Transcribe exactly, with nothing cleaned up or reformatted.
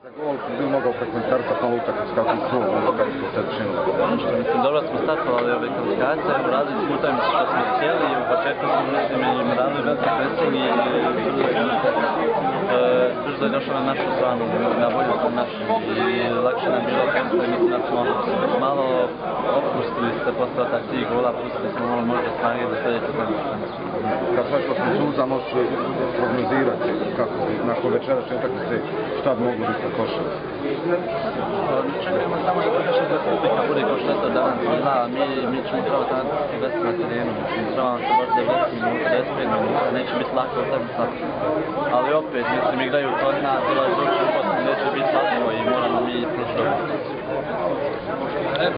Gol bi mogao prekomentarati na utakmicu kako su kako su se činili. Mislim, dobro smo startovali ove kvalifikacije, uradili smo utakmicu što smo htjeli i u početku smo mislim i radili veliki pressing i brzo je došao na našu stranu, na bolju stranu našu i lakše nam bilo posle, mislim da smo malo opustili se posle ta tri gola, pustili smo malo možda snage za sljedeću utakmicu. Kad sve što Francuza može prognozirati kako nakon večerašnje utakmice šta bi moglo biti na košarku? Čekajmo samo da počne da publika bude kao što je to danas bila, mi, mi ćemo trebati se vesti na terenu, mislim, trebamo se baš devedeset minuta, deset minuta, neće biti lako utakmica, ali opet, mislim, igraju to od nas, dolazi drugog, neće biti lako i moramo mi proći dobro.